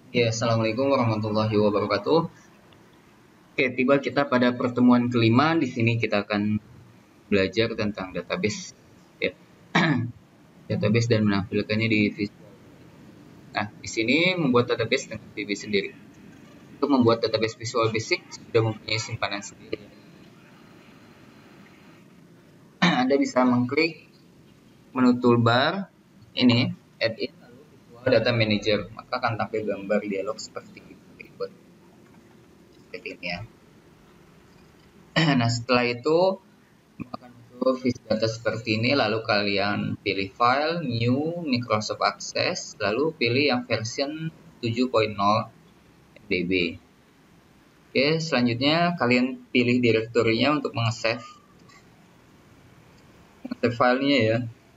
Ya, Assalamualaikum warahmatullahi wabarakatuh. Oke, tiba kita pada pertemuan kelima. Di sini kita akan belajar tentang database, ya. Database dan menampilkannya di Visual. Nah, di sini membuat database dengan VB sendiri. Untuk membuat database Visual Basic sudah mempunyai simpanan sendiri. Anda bisa mengklik menu toolbar ini, add in, lalu Visual Data Manager. Maka akan tampil gambar dialog seperti berikut. Seperti ini ya. Nah, setelah itu akan muncul visi data seperti ini, lalu kalian pilih file, new, Microsoft Access, lalu pilih yang version 7.0 MDB. Oke, selanjutnya kalian pilih direktorinya untuk meng-save filenya ya.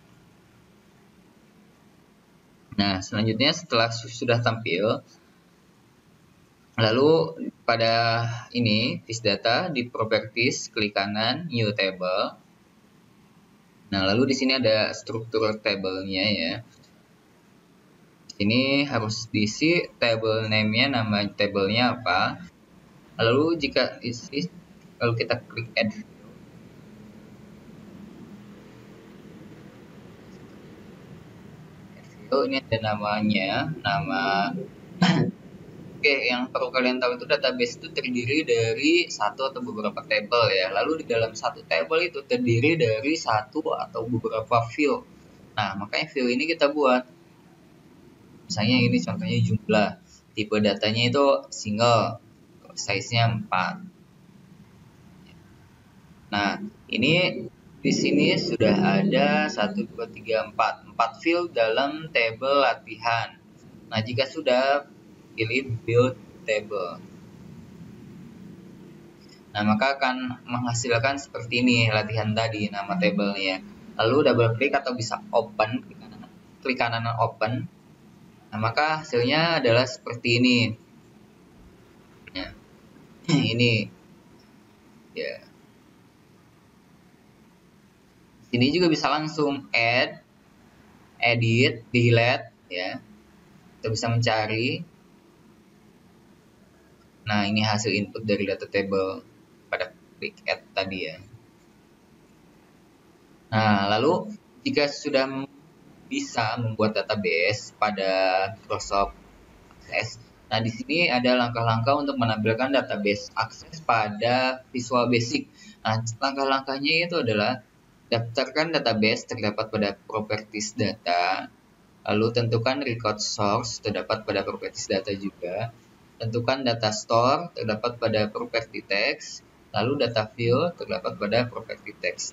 Nah, selanjutnya setelah sudah tampil, lalu pada ini visi data di properties klik kanan new table. Nah, lalu di sini ada struktur tabelnya ya. Ini harus diisi table name-nya, nama tabelnya apa. Lalu jika isi, kalau kita klik add field, ini ada namanya, nama. Oke, yang perlu kalian tahu itu database itu terdiri dari satu atau beberapa table ya. Lalu di dalam satu table itu terdiri dari satu atau beberapa field. Nah, makanya field ini kita buat. Misalnya ini contohnya jumlah. Tipe datanya itu single, size-nya 4. Nah, ini di sini sudah ada 1, 2, 3, 4 field dalam table latihan. Nah, jika sudah, pilih build table. Nah, maka akan menghasilkan seperti ini latihan tadi, nama tabelnya. Lalu double klik atau bisa open, klik kanan open. Nah, maka hasilnya adalah seperti ini. Ya. Ini ya. Ini juga bisa langsung add, edit, delete ya. Kita bisa mencari. Nah, ini hasil input dari data table pada klik add tadi ya. Nah, lalu jika sudah bisa membuat database pada Microsoft Access, nah di sini ada langkah-langkah untuk menampilkan database Access pada Visual Basic. Nah, langkah-langkahnya itu adalah daftarkan database terdapat pada properties data, lalu tentukan record source terdapat pada properties data juga, tentukan data store terdapat pada property text, lalu data field terdapat pada property text.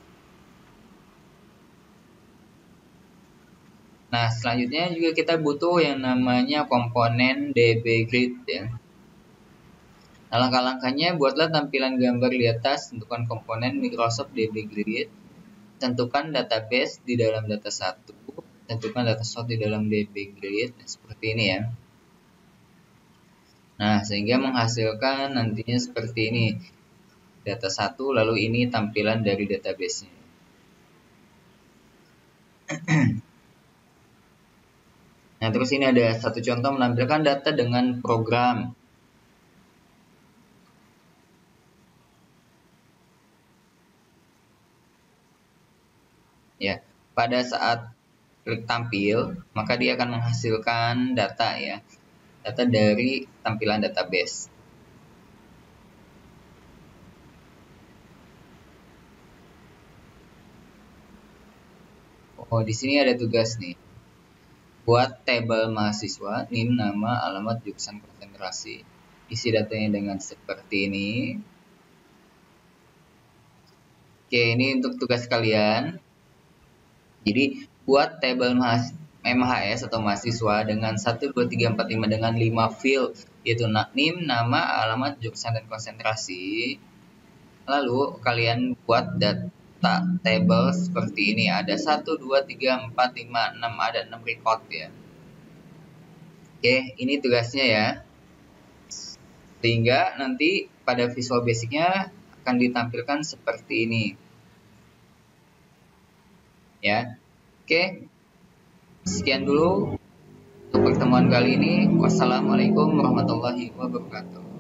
Nah, selanjutnya juga kita butuh yang namanya komponen DB Grid ya. Nah, langkah-langkahnya buatlah tampilan gambar di atas, tentukan komponen Microsoft DB Grid, tentukan database di dalam data 1, tentukan data source di dalam DB Grid, seperti ini ya. Nah, sehingga menghasilkan nantinya seperti ini. Data 1, lalu ini tampilan dari database-nya. Nah, terus ini ada satu contoh menampilkan data dengan program. Ya, pada saat klik tampil, maka dia akan menghasilkan data ya. Data dari tampilan database. Oh, di sini ada tugas nih. Buat tabel mahasiswa, NIM, nama, alamat, jurusan konsentrasi. Isi datanya dengan seperti ini. Oke, ini untuk tugas kalian. Jadi, buat tabel MHS atau mahasiswa dengan 1, 2, 3, 4, 5 dengan 5 field, yaitu NIM, nama, alamat, jurusan, dan konsentrasi. Lalu, kalian buat data table seperti ini. Ada 1, 2, 3, 4, 5, 6. Ada 6 record ya. Oke, ini tugasnya ya. Sehingga nanti pada Visual Basic-nya akan ditampilkan seperti ini. Ya. Oke. Sekian dulu untuk pertemuan pertemuan kali ini. Wassalamualaikum warahmatullahi wabarakatuh.